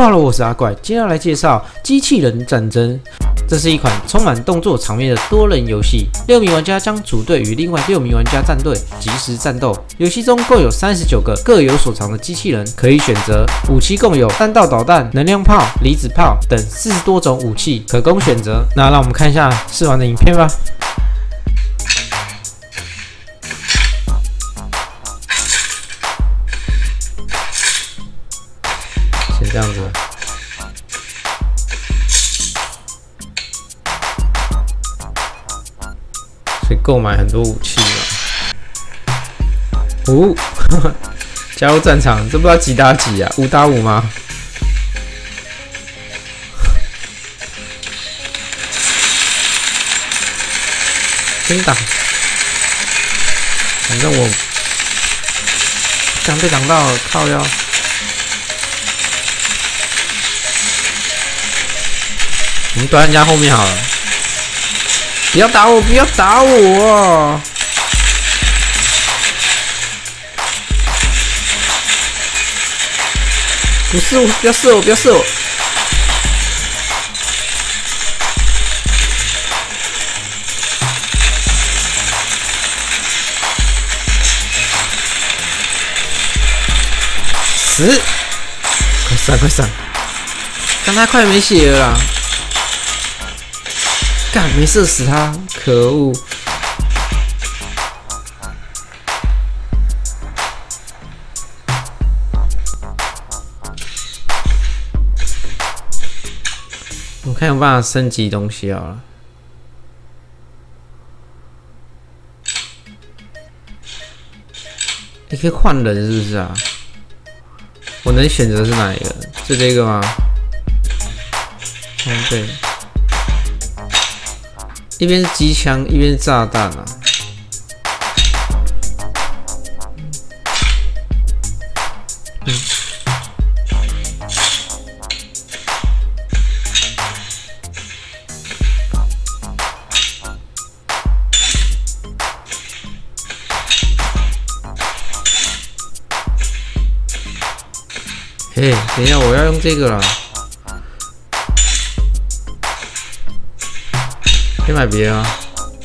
Hello， 我是阿怪，今天要来介绍《机器人战争》。这是一款充满动作场面的多人游戏，6名玩家将组队与另外6名玩家战队，即时战斗。游戏中共有39个各有所长的机器人，可以选择。武器共有弹道导弹、能量炮、离子炮等40多种武器可供选择。那让我们看一下试玩的影片吧。先这样子。 购买很多武器嘛。哦，加入战场，这不知道几打几啊？5打5吗？先打，反正我刚被挡到了，靠腰。我们躲人家后面好了。 不要打我！不要打我！不是我，不要射我！不要射我！死！快闪！快闪！刚才快没血了啦！ 干，没射死他，可恶！我看有办法升级东西好了。你可以换人是不是啊？我能选择是哪一个？是这个吗？嗯，对。 一边是机枪，一边是炸弹啊！嘿，等一下，我要用这个了。 可以买别的啊！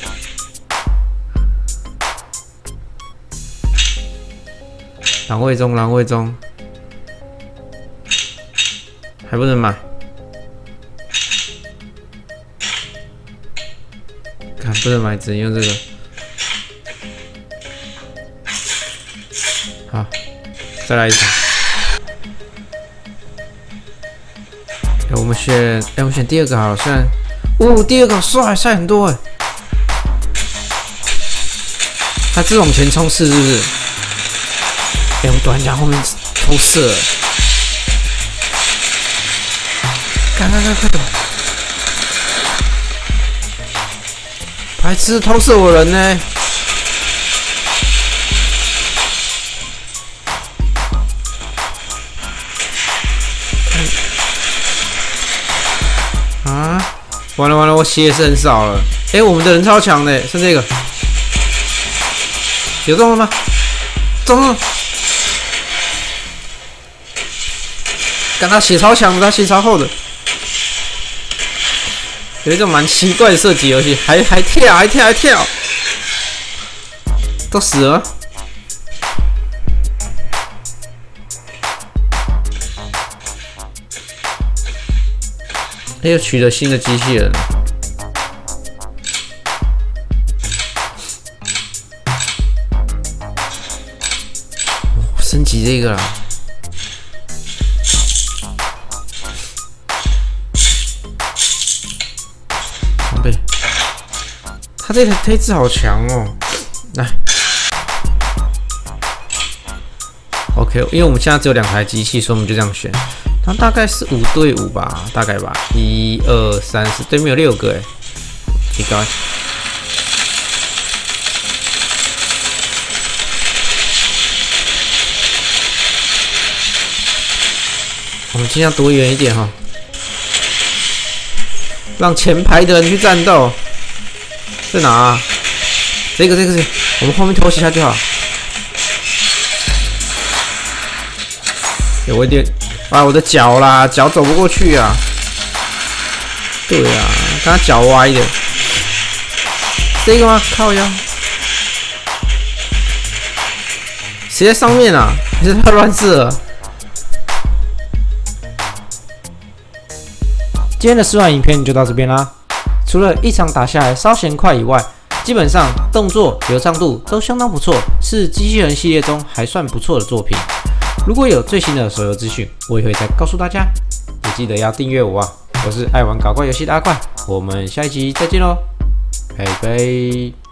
狼位中，狼位中，还不能买。看，不能买，只能用这个。好，再来一场。我们选，我们选第2个好了，虽然。 哦，第2个帅很多哎！他这种前冲刺是不是？我们短枪后面偷射，快躲！白痴偷射我人呢！啊！ 完了，我血也是很少了。我们的人超强的，剩这个有中了吗？中了！干他血超强的，他血超厚的，有一种蛮奇怪的射击游戏，还跳，都死了。又取得新的机器人，升级这个啦。装备，他这台推字好强哦！来 ，OK， 因为我们现在只有2台机器，所以我们就这样选。 它大概是5对5吧，大概吧，1、2、3、4，对面有6个哎，挺高。我们尽量躲远一点哈，让前排的人去战斗。在哪啊？这个，我们后面偷袭他就好。有一点啊，我的脚啦，脚走不过去啊。对啊，刚刚脚歪的。这个吗？靠腰。谁在上面啊？还是他乱射了？今天的试玩影片就到这边啦。除了一场打下来稍嫌快以外，基本上动作流畅度都相当不错，是机器人系列中还算不错的作品。如果有最新的手游资讯，我也会再告诉大家。也记得要订阅我啊！我是爱玩搞怪游戏的阿怪，我们下一集再见喽，拜拜。